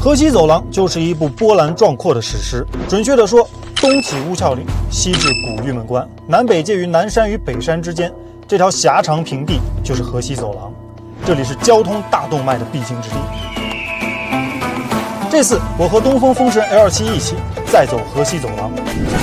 河西走廊就是一部波澜壮阔的史诗。准确地说，东起乌鞘岭，西至古玉门关，南北介于南山与北山之间，这条狭长平地就是河西走廊。这里是交通大动脉的必经之地。这次我和东风风神 L7 一起再走河西走廊。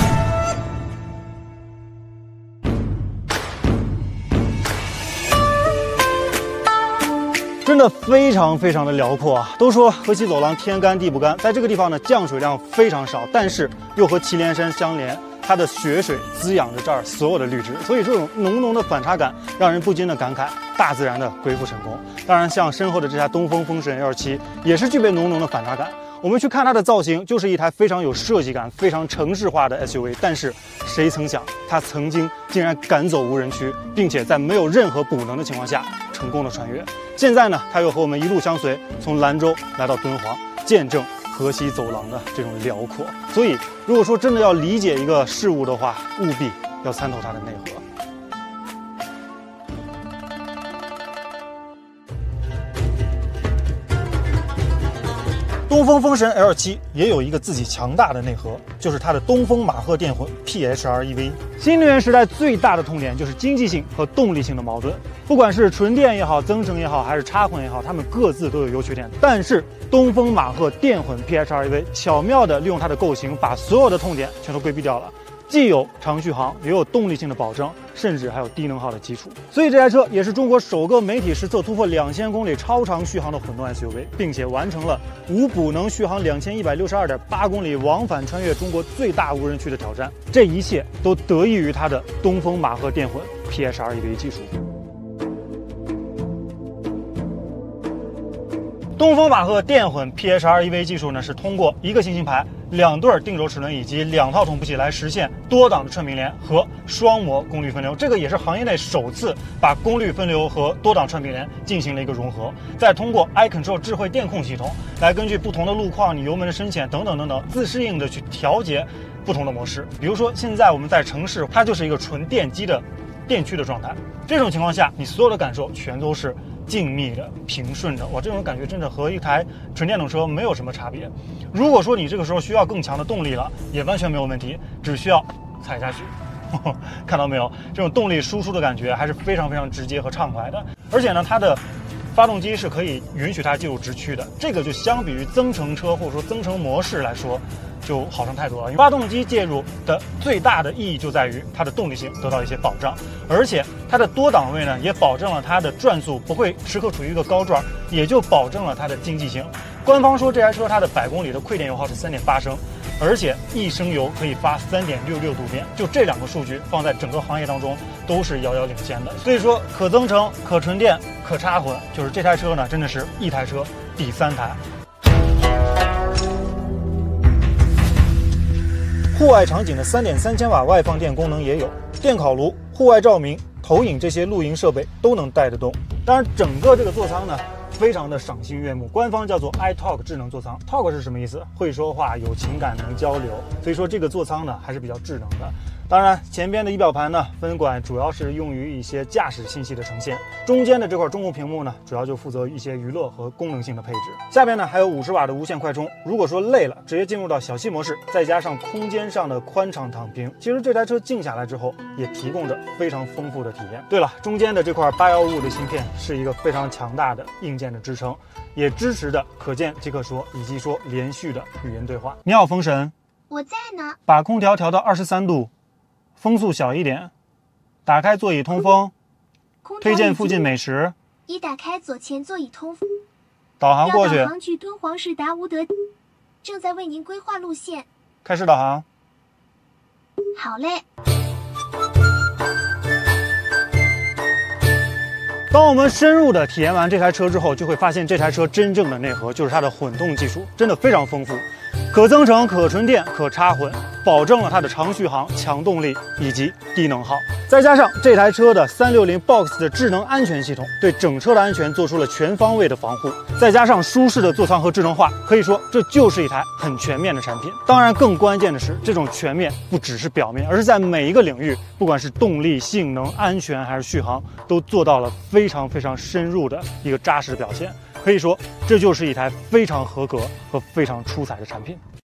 真的非常的辽阔啊！都说河西走廊天干地不干，在这个地方呢，降水量非常少，但是又和祁连山相连，它的雪水滋养着这儿所有的绿植，所以这种浓的反差感让人不禁的感慨大自然的归附成功。当然，像身后的这台东风风神 L7 也是具备浓的反差感。我们去看它的造型，就是一台非常有设计感、非常城市化的 SUV。但是谁曾想，它曾经竟然赶走无人区，并且在没有任何补能的情况下成功的穿越。现在呢，它又和我们一路相随，从兰州来到敦煌，见证河西走廊的这种辽阔。所以，如果说真的要理解一个事物的话，务必要参透它的内核。东风风神 L7 也有一个自己强大的内核，就是它的东风马赫电混 PHEV。新能源时代最大的痛点就是经济性和动力性的矛盾。不管是纯电也好，增程也好，还是插混也好，它们各自都有优缺点。但是东风马赫电混 PHEV 巧妙地利用它的构型，把所有的痛点全都规避掉了。既有长续航，也有动力性的保证，甚至还有低能耗的基础。所以这台车也是中国首个媒体实测突破2000公里超长续航的混动 SUV， 并且完成了无补能续航2162.8公里往返穿越中国最大无人区的挑战。这一切都得益于它的东风马赫电混 PHEV 技术。东风马赫电混 PHEV 技术呢，是通过一个行星牌、2对定轴齿轮以及2套同步器来实现多档的串并联和双模功率分流。这个也是行业内首次把功率分流和多档串并联进行了一个融合。再通过 iControl 智慧电控系统来根据不同的路况、你油门的深浅等等自适应的去调节不同的模式。比如说现在我们在城市，它就是一个纯电机的电驱的状态，这种情况下你所有的感受全都是静谧的、平顺的，哇，这种感觉真的和一台纯电动车没有什么差别。如果说你这个时候需要更强的动力了，也完全没有问题，只需要踩下去。看到没有，这种动力输出的感觉还是非常直接和畅快的。而且呢，它的发动机是可以允许它进入直驱的，这个就相比于增程车或者说增程模式来说就好上太多了。发动机介入的最大的意义就在于它的动力性得到一些保障，而且它的多档位呢也保证了它的转速不会时刻处于一个高转，也就保证了它的经济性。官方说这台车它的100公里的亏电油耗是3.8升，而且1升油可以发3.66度电，就这2个数据放在整个行业当中都是遥遥领先的。所以说可增程、可纯电、可插混，就是这台车呢真的是一台车抵3台。户外场景的3.3千瓦外放电功能也有，电烤炉、户外照明、投影这些露营设备都能带得动。当然，整个这个座舱呢，非常的赏心悦目，官方叫做 iTalk 智能座舱。Talk 是什么意思？会说话、有情感、能交流。所以说这个座舱呢，还是比较智能的。当然，前边的仪表盘呢，分管主要是用于一些驾驶信息的呈现，中间的这块中控屏幕呢，主要就负责一些娱乐和功能性的配置。下边呢还有50瓦的无线快充，如果说累了，直接进入到小气模式，再加上空间上的宽敞躺平，其实这台车静下来之后，也提供着非常丰富的体验。对了，中间的这块815的芯片是一个非常强大的硬件的支撑，也支持的可见即可说以及说连续的语音对话。你好，风神， 我在呢。 把空调调到23度。风速小一点，打开座椅通风，推荐附近美食。 已打开左前座椅通风。 导航过去。 导航去敦煌市达乌德，正在为您规划路线。 开始导航。 好嘞。 当我们深入的体验完这台车之后，就会发现这台车真正的内核就是它的混动技术，真的非常丰富。可增程、可纯电、可插混，保证了它的长续航、强动力以及低能耗。再加上这台车的360 Box 的智能安全系统，对整车的安全做出了全方位的防护。再加上舒适的座舱和智能化，可以说这就是一台很全面的产品。当然，更关键的是，这种全面不只是表面，而是在每一个领域，不管是动力、性能、安全还是续航，都做到了非常深入的一个扎实的表现。 可以说，这就是一台非常合格和非常出彩的产品。